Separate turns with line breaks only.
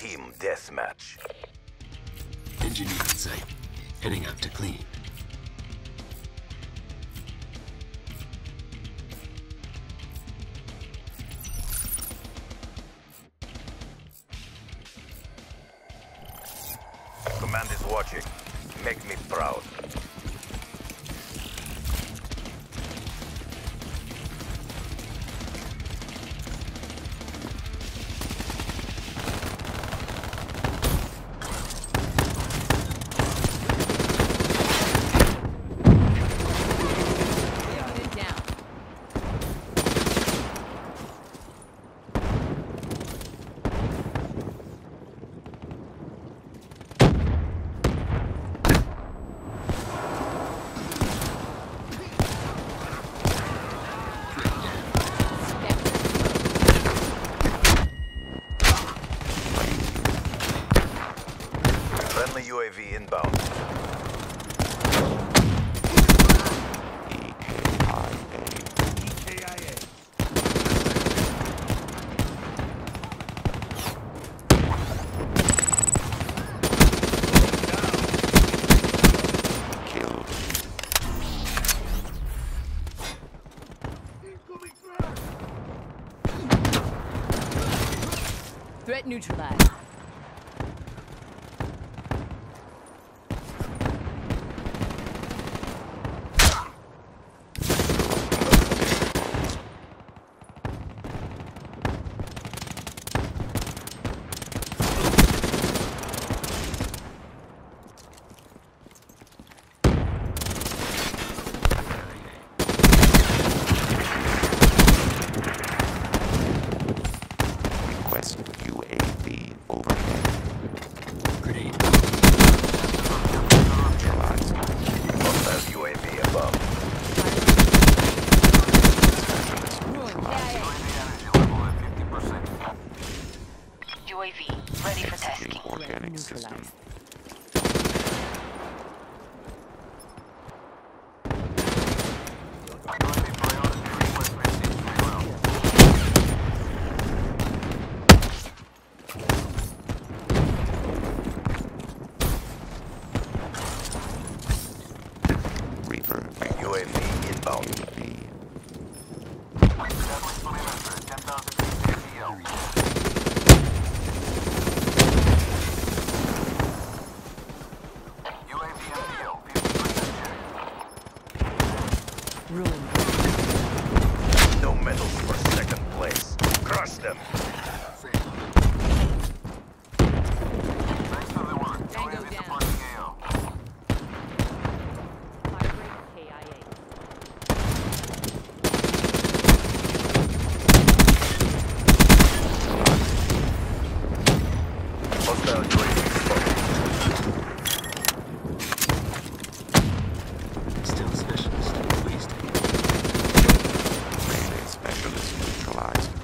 Team deathmatch.
Engineer in sight. Heading out to clean.
Command is watching. Make me proud. Friendly UAV inbound.
Threat neutralized.
UAV overhead.
Grenade.
Neutralized.
Hostile UAV above.
UAV ready for
Executing
tasking.
organic system. Reaper.
UAV inbound.
UAV.
Ruined.
No medals for second place. Crush them.
Tango down. Firebreak KIA.
Hostile UAV spotted.
Still specialist. Wasted.
Melee specialist neutralized.